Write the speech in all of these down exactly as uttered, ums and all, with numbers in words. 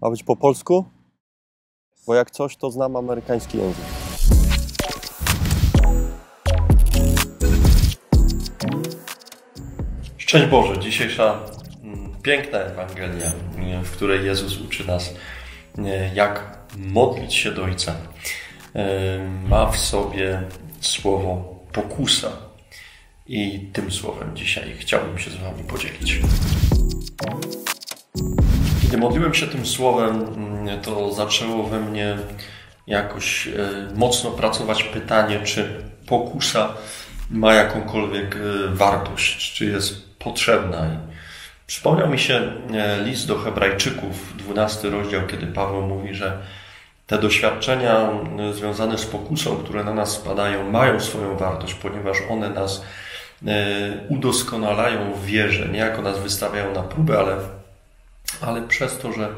Ma być po polsku? Bo jak coś, to znam amerykański język. Szczęść Boże! Dzisiejsza piękna Ewangelia, w której Jezus uczy nas, jak modlić się do Ojca, ma w sobie słowo pokusa. I tym słowem dzisiaj chciałbym się z Wami podzielić. Kiedy modliłem się tym słowem, to zaczęło we mnie jakoś mocno pracować pytanie, czy pokusa ma jakąkolwiek wartość, czy jest potrzebna. I przypomniał mi się list do Hebrajczyków, dwunasty rozdział, kiedy Paweł mówi, że te doświadczenia związane z pokusą, które na nas spadają, mają swoją wartość, ponieważ one nas udoskonalają w wierze. Niejako nas wystawiają na próbę, ale, ale przez to, że,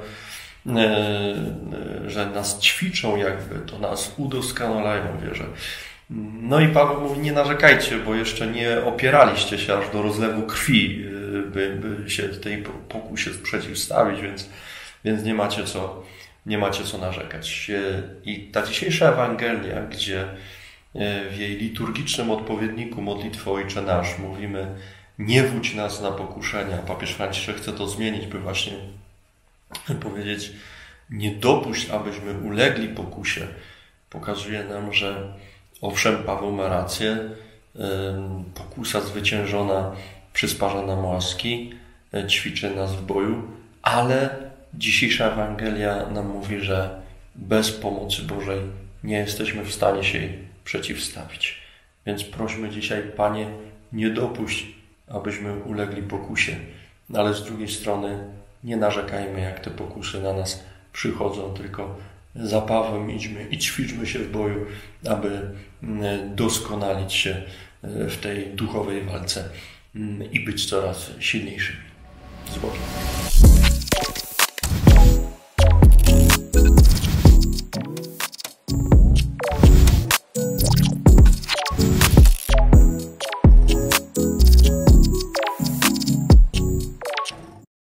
że nas ćwiczą jakby, to nas udoskonalają w wierze. No i Paweł mówi, nie narzekajcie, bo jeszcze nie opieraliście się aż do rozlewu krwi, by, by się tej pokusie przeciwstawić, więc, więc nie macie co, nie macie co narzekać. I ta dzisiejsza Ewangelia, gdzie w jej liturgicznym odpowiedniku modlitwy Ojcze Nasz mówimy, nie wódź nas na pokuszenia. Papież Franciszek chce to zmienić, by właśnie powiedzieć, nie dopuść, abyśmy ulegli pokusie. Pokazuje nam, że owszem, Paweł ma rację, pokusa zwyciężona przysparza nam łaski, ćwiczy nas w boju, ale dzisiejsza Ewangelia nam mówi, że bez pomocy Bożej nie jesteśmy w stanie się jej przeciwstawić. Więc prośmy dzisiaj, Panie, nie dopuść, abyśmy ulegli pokusie, ale z drugiej strony nie narzekajmy, jak te pokusy na nas przychodzą, tylko za Pawłem idźmy i ćwiczmy się w boju, aby doskonalić się w tej duchowej walce i być coraz silniejszymi. Z Bogiem.